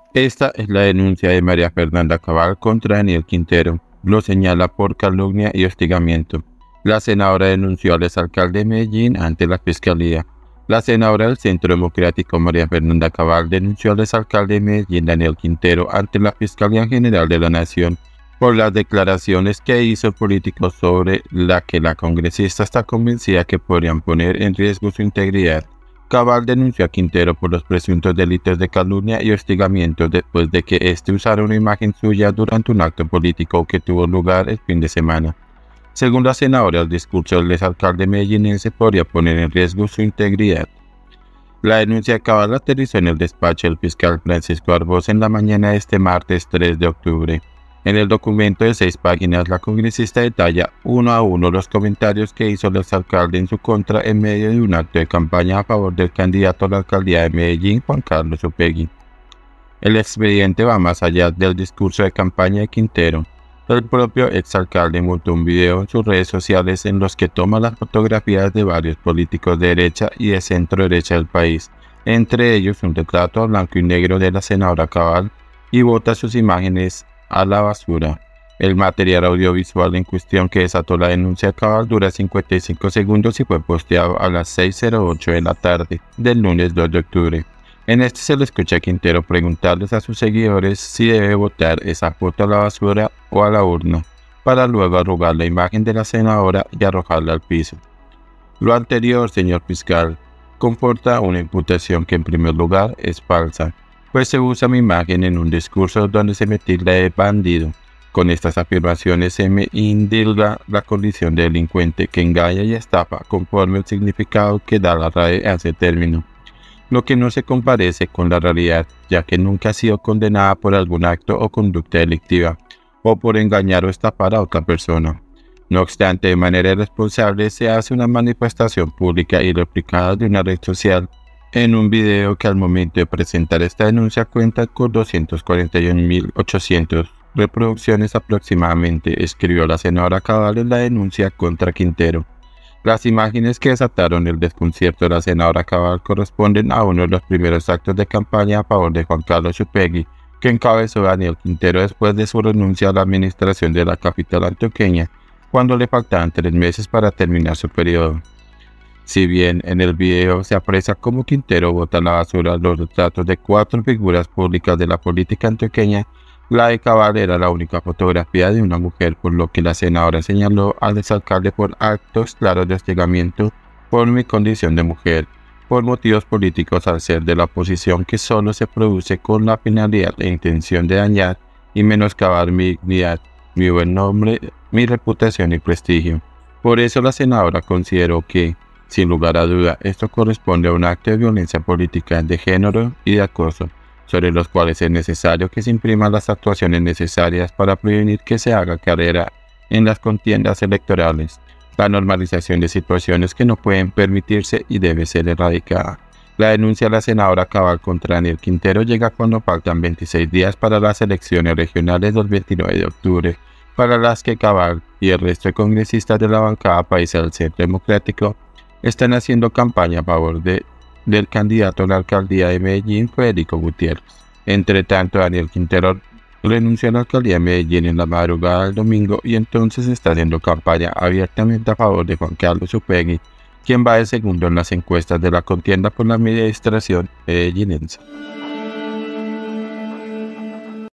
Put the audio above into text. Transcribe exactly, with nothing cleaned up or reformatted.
Esta es la denuncia de María Fernanda Cabal contra Daniel Quintero. Lo señala por calumnia y hostigamiento. La senadora denunció al exalcalde de Medellín ante la Fiscalía. La senadora del Centro Democrático María Fernanda Cabal denunció al exalcalde de Medellín Daniel Quintero ante la Fiscalía General de la Nación por las declaraciones que hizo el político sobre la que la congresista está convencida que podrían poner en riesgo su integridad. Cabal denunció a Quintero por los presuntos delitos de calumnia y hostigamiento después de que éste usara una imagen suya durante un acto político que tuvo lugar el fin de semana. Según la senadora, el discurso del exalcalde medellinense podría poner en riesgo su integridad. La denuncia de Cabal aterrizó en el despacho del fiscal Francisco Arbós en la mañana de este martes tres de octubre. En el documento de seis páginas, la congresista detalla uno a uno los comentarios que hizo el exalcalde en su contra en medio de un acto de campaña a favor del candidato a la alcaldía de Medellín, Juan Carlos Upegui. El expediente va más allá del discurso de campaña de Quintero. El propio exalcalde montó un video en sus redes sociales en los que toma las fotografías de varios políticos de derecha y de centro derecha del país, entre ellos un retrato a blanco y negro de la senadora Cabal, y bota sus imágenes a la basura. El material audiovisual en cuestión que desató la denuncia de Cabal dura cincuenta y cinco segundos y fue posteado a las seis cero ocho de la tarde del lunes dos de octubre. En este se le escucha a Quintero preguntarles a sus seguidores si debe botar esa foto a la basura o a la urna, para luego arrugar la imagen de la senadora y arrojarla al piso. Lo anterior, señor fiscal, comporta una imputación que en primer lugar es falsa, pues se usa mi imagen en un discurso donde se me tilda de bandido. Con estas afirmaciones se me indilga la condición de delincuente que engaña y estafa conforme el significado que da la R A E a ese término, lo que no se comparece con la realidad, ya que nunca ha sido condenada por algún acto o conducta delictiva, o por engañar o estafar a otra persona. No obstante, de manera irresponsable se hace una manifestación pública y replicada de una red social en un video que al momento de presentar esta denuncia cuenta con doscientas cuarenta y un mil ochocientas reproducciones aproximadamente, escribió la senadora Cabal en la denuncia contra Quintero. Las imágenes que desataron el desconcierto de la senadora Cabal corresponden a uno de los primeros actos de campaña a favor de Juan Carlos Upegui, que encabezó Daniel Quintero después de su renuncia a la administración de la capital antioqueña, cuando le faltaban tres meses para terminar su periodo. Si bien en el video se aprecia cómo Quintero bota a la basura los retratos de cuatro figuras públicas de la política antioqueña, la de Cabal era la única fotografía de una mujer, por lo que la senadora señaló al exalcalde por actos claros de hostigamiento por mi condición de mujer, por motivos políticos al ser de la oposición, que solo se produce con la finalidad e intención de dañar y menoscabar mi dignidad, mi buen nombre, mi reputación y prestigio. Por eso la senadora consideró que, sin lugar a duda, esto corresponde a un acto de violencia política de género y de acoso, sobre los cuales es necesario que se impriman las actuaciones necesarias para prevenir que se haga carrera en las contiendas electorales. La normalización de situaciones que no pueden permitirse y debe ser erradicada. La denuncia de la senadora Cabal contra Daniel Quintero llega cuando faltan veintiséis días para las elecciones regionales del veintinueve de octubre, para las que Cabal y el resto de congresistas de la bancada paisa del Centro Democrático están haciendo campaña a favor de, del candidato a la alcaldía de Medellín, Federico Gutiérrez. Entre tanto, Daniel Quintero renunció a la alcaldía de Medellín en la madrugada del domingo y entonces está haciendo campaña abiertamente a favor de Juan Carlos Upegui, quien va de segundo en las encuestas de la contienda por la administración medellinense.